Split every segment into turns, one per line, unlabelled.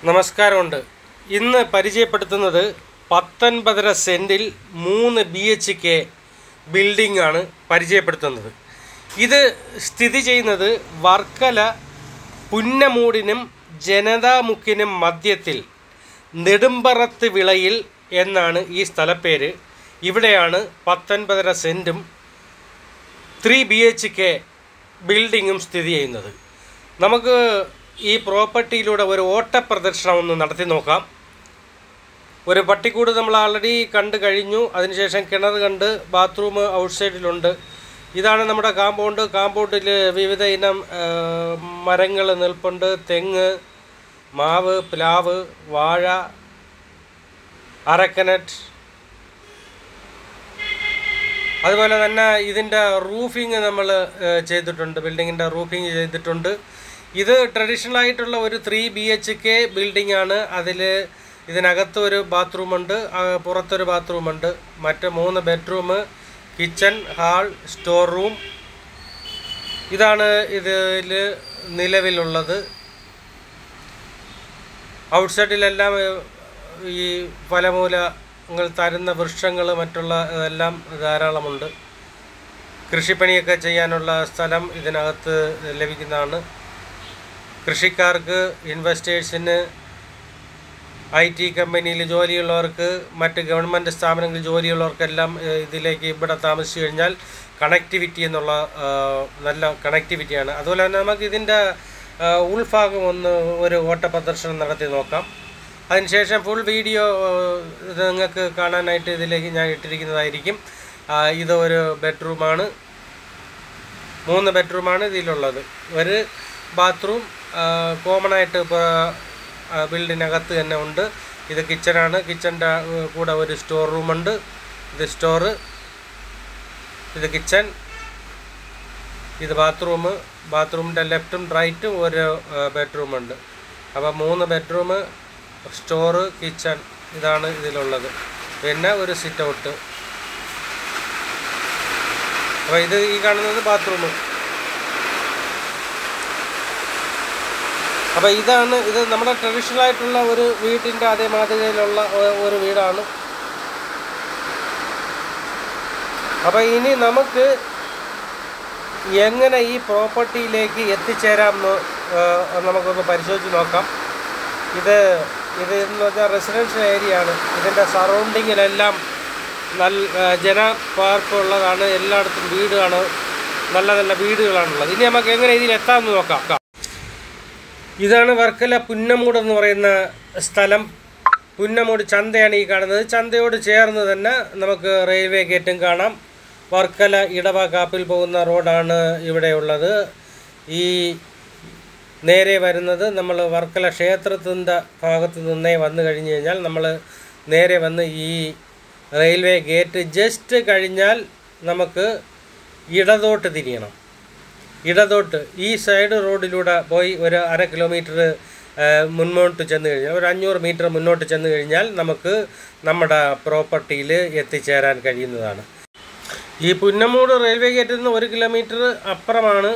നമസ്കാരമുണ്ട്. ഇന്ന് പരിചയപ്പെടുത്തുന്നത് 19.5 സെൻറ്റിൽ 3 BHK ബിൽഡിംഗ് ആണ് പരിചയപ്പെടുത്തുന്നത്. ഇത് സ്ഥിതി ചെയ്യുന്നത് വർക്കല പുന്നമൂടിനും ജനതാമുക്കിനും മധ്യത്തിൽ നെടുമ്പറത്ത് വിളയിൽ എന്നാണ് ഈ സ്ഥലപ്പേര്. ഇവിടെയാണ് 19.5 സെൻറ്റും 3 BHK ബിൽഡിങ്ങും സ്ഥിതി ചെയ്യുന്നത്. നമുക്ക് ഈ പ്രോപ്പർട്ടിയിലൂടെ ഒരു ഓട്ടപ്രദർശനം ഒന്ന് നടത്തി നോക്കാം. ഒരു പട്ടിക്കൂട് നമ്മൾ ആൾറെഡി കണ്ടു കഴിഞ്ഞു. അതിനുശേഷം കിണർ കണ്ട്, ബാത്റൂം ഔട്ട്സൈഡിലുണ്ട്. ഇതാണ് നമ്മുടെ കാമ്പൗണ്ട്. കാമ്പൗണ്ടിൽ വിവിധ ഇനം മരങ്ങൾ നിൽപ്പുണ്ട്. തെങ്ങ്, മാവ്, പ്ലാവ്, വാഴ, അരക്കനട്ട്. അതുപോലെ തന്നെ ഇതിൻ്റെ റൂഫിങ് നമ്മൾ ചെയ്തിട്ടുണ്ട്. ബിൽഡിങ്ങിൻ്റെ റൂഫിങ് ചെയ്തിട്ടുണ്ട്. ഇത് ട്രഡീഷണൽ ആയിട്ടുള്ള ഒരു 3 BHK ബിൽഡിംഗ് ആണ്. ഇതിനകത്ത് ഒരു ബാത്റൂമുണ്ട്, പുറത്തൊരു ബാത്റൂമുണ്ട്, മറ്റ് 3 bedroom, kitchen, hall, store room. ഇതാണ് ഇതിൽ നിലവിലുള്ളത്. ഔട്ട്സൈഡിലെല്ലാം ഈ ഫലമൂലങ്ങൾ തരുന്ന വൃക്ഷങ്ങൾ മറ്റുള്ള ഇതെല്ലാം ധാരാളമുണ്ട്. കൃഷിപ്പണിയൊക്കെ ചെയ്യാനുള്ള സ്ഥലം ഇതിനകത്ത് ലഭിക്കുന്നതാണ്. കൃഷിക്കാർക്ക്, ഇൻവെസ്റ്റേഴ്സിന്, IT കമ്പനിയിൽ ജോലിയുള്ളവർക്ക്, മറ്റ് ഗവൺമെൻറ് സ്ഥാപനങ്ങളിൽ ജോലിയുള്ളവർക്കെല്ലാം ഇതിലേക്ക് ഇവിടെ താമസിച്ചു കഴിഞ്ഞാൽ കണക്ടിവിറ്റി എന്നുള്ള നല്ല കണക്ടിവിറ്റിയാണ്. അതുപോലെ തന്നെ നമുക്ക് ഇതിൻ്റെ ഉൾഭാഗം ഒരു ഓട്ടപ്രദർശനം നടത്തി നോക്കാം. അതിനുശേഷം ഫുൾ വീഡിയോ നിങ്ങൾക്ക് കാണാനായിട്ട് ഇതിലേക്ക് ഞാൻ ഇട്ടിരിക്കുന്നതായിരിക്കും. ഇത് ഒരു ബെഡ്റൂമാണ്. 3 ബെഡ്റൂമാണ് ഇതിലുള്ളത്. ഒരു ബാത്റൂം കോമൺ ആയിട്ട് ഇപ്പോൾ ബിൽഡിനകത്ത് തന്നെ ഉണ്ട്. ഇത് കിച്ചണാണ്. കിച്ചൻ്റെ കൂടെ ഒരു സ്റ്റോർ റൂമുണ്ട്. ഇത് സ്റ്റോറ്, ഇത് കിച്ചൺ, ഇത് ബാത്റൂം. ബാത്റൂമിൻ്റെ ലെഫ്റ്റും റൈറ്റും ഒരു ബെഡ്റൂമുണ്ട്. അപ്പോൾ 3 ബെഡ്റൂം, സ്റ്റോറ്, കിച്ചൺ, ഇതാണ് ഇതിലുള്ളത്. പിന്നെ ഒരു സിറ്റ് ഔട്ട്. അപ്പോൾ ഇത് ഈ കാണുന്നത് ബാത്റൂം. അപ്പോൾ ഇത് നമ്മുടെ ട്രഡീഷണൽ ആയിട്ടുള്ള ഒരു വീട്ടിൻ്റെ അതേ മാതൃകയിലുള്ള ഒരു വീടാണ്. അപ്പോൾ ഇനി നമുക്ക് എങ്ങനെ ഈ പ്രോപ്പർട്ടിയിലേക്ക് എത്തിച്ചേരാമെന്ന് നമുക്കൊന്ന് പരിശോധിച്ച് നോക്കാം. ഇത് എന്ന് പറഞ്ഞാൽ റെസിഡൻഷ്യൽ ഏരിയ ആണ്. ഇതിൻ്റെ സറൗണ്ടിങ്ങിലെല്ലാം ജനപാർക്കുള്ളതാണ്. എല്ലായിടത്തും വീടാണ്, നല്ല നല്ല വീടുകളാണുള്ളത്. ഇനി നമുക്ക് എങ്ങനെ ഇതിൽ എത്താമെന്ന് നോക്കാം. ഇതാണ് വർക്കല പുന്നമൂട് എന്ന് പറയുന്ന സ്ഥലം. പുന്നമൂട് ചന്തയാണ് ഈ കാണുന്നത്. ചന്തയോട് ചേർന്ന് തന്നെ നമുക്ക് റെയിൽവേ ഗേറ്റും കാണാം. വർക്കല ഇടവ കാപ്പിൽ പോകുന്ന റോഡാണ് ഇവിടെയുള്ളത്. ഈ നേരെ വരുന്നത് നമ്മൾ വർക്കല ക്ഷേത്രത്തിൻ്റെ ഭാഗത്ത് നിന്നേ വന്നു കഴിഞ്ഞ് കഴിഞ്ഞാൽ നമ്മൾ നേരെ വന്ന് ഈ റെയിൽവേ ഗേറ്റ് ജസ്റ്റ് കഴിഞ്ഞാൽ നമുക്ക് ഇടതോട്ട് തിരിയണം. ഇടതോട്ട് ഈ സൈഡ് റോഡിലൂടെ പോയി ഒരു 1/2 കിലോമീറ്റർ മുന്നോട്ട് ചെന്ന് കഴിഞ്ഞാൽ, ഒരു 500 മീറ്റർ മുന്നോട്ട് ചെന്ന് കഴിഞ്ഞാൽ നമുക്ക് നമ്മുടെ പ്രോപ്പർട്ടിയിൽ എത്തിച്ചേരാൻ കഴിയുന്നതാണ്. ഈ പുന്നമൂട് റെയിൽവേ ഗേറ്റിൽ നിന്ന് 1 കിലോമീറ്റർ അപ്പുറമാണ്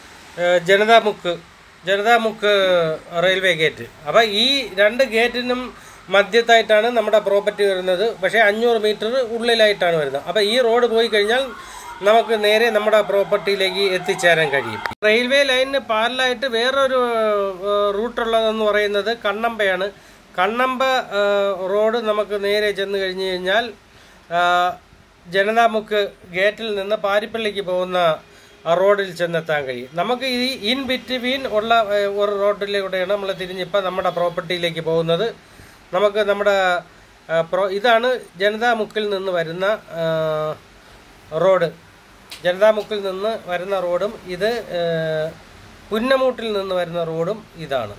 ജനതാമുക്ക് റെയിൽവേ ഗേറ്റ്. അപ്പോൾ ഈ 2 ഗേറ്റിനും മധ്യത്തായിട്ടാണ് നമ്മുടെ പ്രോപ്പർട്ടി വരുന്നത്. പക്ഷേ 500 മീറ്റർ ഉള്ളിലായിട്ടാണ് വരുന്നത്. അപ്പോൾ ഈ റോഡ് പോയി കഴിഞ്ഞാൽ നമുക്ക് നേരെ നമ്മുടെ പ്രോപ്പർട്ടിയിലേക്ക് എത്തിച്ചേരാൻ കഴിയും. റെയിൽവേ ലൈനിന് പാരലായിട്ട് വേറൊരു റൂട്ടുള്ളതെന്ന് പറയുന്നത് കണ്ണമ്പയാണ്. കണ്ണമ്പ റോഡ് നമുക്ക് നേരെ ചെന്ന് കഴിഞ്ഞ് കഴിഞ്ഞാൽ ജനതാമുക്ക് ഗേറ്റിൽ നിന്ന് പാരിപ്പള്ളിക്ക് പോകുന്ന റോഡിൽ ചെന്നെത്താൻ കഴിയും. നമുക്ക് ഈ ഇൻ ബിറ്റ്വീൻ ഉള്ള ഒരു റോഡിലൂടെയാണ് നമ്മൾ തിരിഞ്ഞിപ്പോൾ നമ്മുടെ പ്രോപ്പർട്ടിയിലേക്ക് പോകുന്നത്. നമുക്ക് നമ്മുടെ ഇതാണ് ജനതാമുക്കിൽ നിന്ന് വരുന്ന റോഡ്. ജനതാമുക്കിൽ നിന്ന് വരുന്ന റോഡും ഇത് പുന്നമൂട്ടിൽ നിന്ന് വരുന്ന റോഡും ഇതാണ്.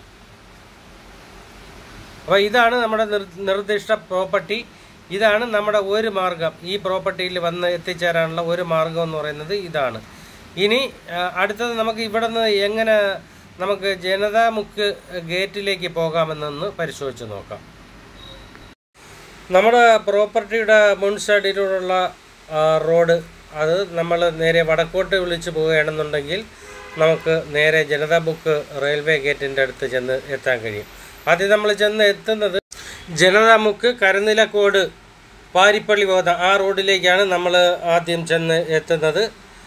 അപ്പോൾ ഇതാണ് നമ്മുടെ നിർദ്ദിഷ്ട പ്രോപ്പർട്ടി. ഇതാണ് നമ്മുടെ ഒരു മാർഗം. ഈ പ്രോപ്പർട്ടിയിൽ വന്ന് എത്തിച്ചേരാനുള്ള ഒരു മാർഗം എന്ന് പറയുന്നത് ഇതാണ്. ഇനി അടുത്തത് നമുക്ക് ഇവിടെ നിന്ന് എങ്ങനെ നമുക്ക് ജനതാമുക്ക് ഗേറ്റിലേക്ക് പോകാമെന്നൊന്ന് പരിശോധിച്ച് നോക്കാം. നമ്മുടെ പ്രോപ്പർട്ടിയുടെ മുൻ സൈഡിലുള്ള റോഡ് അത് നമ്മൾ നേരെ വടക്കോട്ട് വിളിച്ച് പോവുകയാണെന്നുണ്ടെങ്കിൽ നമുക്ക് നേരെ ജനതാമുക്ക് റെയിൽവേ ഗേറ്റിൻ്റെ അടുത്ത് ചെന്ന് എത്താൻ കഴിയും. ആദ്യം നമ്മൾ ചെന്ന് എത്തുന്നത് ജനതാമുക്ക് കരുനിലക്കോട് പാരിപ്പള്ളി പോകുന്ന ആ റോഡിലേക്കാണ് നമ്മൾ ആദ്യം ചെന്ന് എത്തുന്നത്.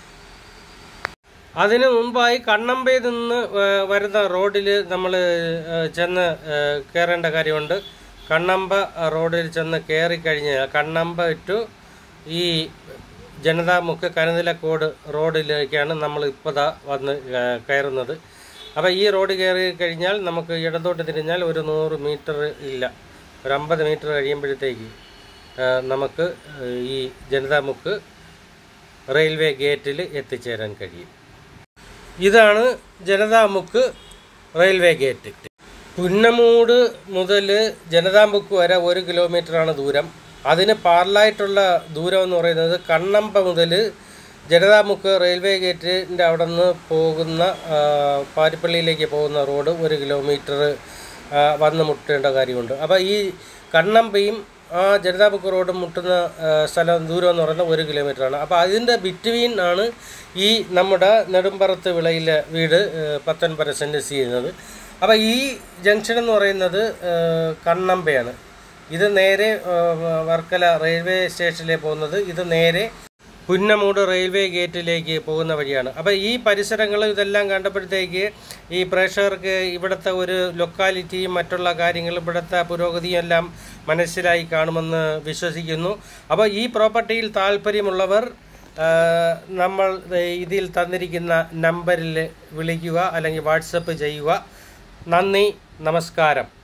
അതിനു മുമ്പായി കണ്ണമ്പയിൽ നിന്ന് വരുന്ന റോഡിൽ നമ്മൾ ചെന്ന് കയറേണ്ട കാര്യമുണ്ട്. കണ്ണമ്പ റോഡിൽ ചെന്ന് കയറിക്കഴിഞ്ഞാൽ കണ്ണമ്പ ടു ഈ ജനതാമുക്ക് കരുനിലക്കോട് റോഡിലേക്കാണ് നമ്മൾ ഇപ്പോൾ വന്ന് കയറുന്നത്. അപ്പോൾ ഈ റോഡ് കയറി കഴിഞ്ഞാൽ നമുക്ക് ഇടത്തോട്ട് തിരിഞ്ഞാൽ ഒരു 100 മീറ്റർ ഇല്ല, ഒരു 50 മീറ്റർ കഴിയുമ്പോഴത്തേക്ക് നമുക്ക് ഈ ജനതാമുക്ക് റെയിൽവേ ഗേറ്റിൽ എത്തിച്ചേരാൻ കഴിയും. ഇതാണ് ജനതാമുക്ക് റെയിൽവേ ഗേറ്റ്. പുന്നമൂട് മുതൽ ജനതാമുക്ക് വരെ 1 കിലോമീറ്ററാണ് ദൂരം. അതിന് പാരലായിട്ടുള്ള ദൂരം എന്ന് പറയുന്നത് കണ്ണമ്പ മുതൽ ജനതാമുക്ക് റെയിൽവേ ഗേറ്റിൻ്റെ അവിടെ നിന്ന് പോകുന്ന പാരിപ്പള്ളിയിലേക്ക് പോകുന്ന റോഡ് 1 കിലോമീറ്റർ വന്ന് മുട്ടേണ്ട കാര്യമുണ്ട്. അപ്പോൾ ഈ കണ്ണമ്പയും ആ ജനതാമുക്ക് റോഡ് മുട്ടുന്ന ദൂരം എന്ന് പറയുന്നത് 1 കിലോമീറ്ററാണ്. അപ്പോൾ അതിൻ്റെ ബിറ്റ്വീൻ ആണ് ഈ നമ്മുടെ നെടുമ്പറത്ത് വിളയിലെ വീട് 19 സെൻറ്റ് ചെയ്യുന്നത്. അപ്പോൾ ഈ ജംഗ്ഷൻ എന്ന് പറയുന്നത് കണ്ണമ്പയാണ്. ഇത് നേരെ വർക്കല റെയിൽവേ സ്റ്റേഷനിലേക്ക് പോകുന്നത്, ഇത് നേരെ പുന്നമൂട് റെയിൽവേ ഗേറ്റിലേക്ക് പോകുന്ന വഴിയാണ്. അപ്പോൾ ഈ പരിസരങ്ങൾ ഇതെല്ലാം കണ്ടപ്പോഴത്തേക്ക് ഈ പ്രേക്ഷകർക്ക് ഇവിടുത്തെ ഒരു ലൊക്കാലിറ്റിയും മറ്റുള്ള കാര്യങ്ങളും ഇവിടുത്തെ പുരോഗതിയും എല്ലാം മനസ്സിലായി കാണുമെന്ന് വിശ്വസിക്കുന്നു. അപ്പോൾ ഈ പ്രോപ്പർട്ടിയിൽ താല്പര്യമുള്ളവർ നമ്മൾ ഇതിൽ തന്നിരിക്കുന്ന നമ്പറിൽ വിളിക്കുക അല്ലെങ്കിൽ വാട്സപ്പ് ചെയ്യുക. നന്ദി, നമസ്കാരം.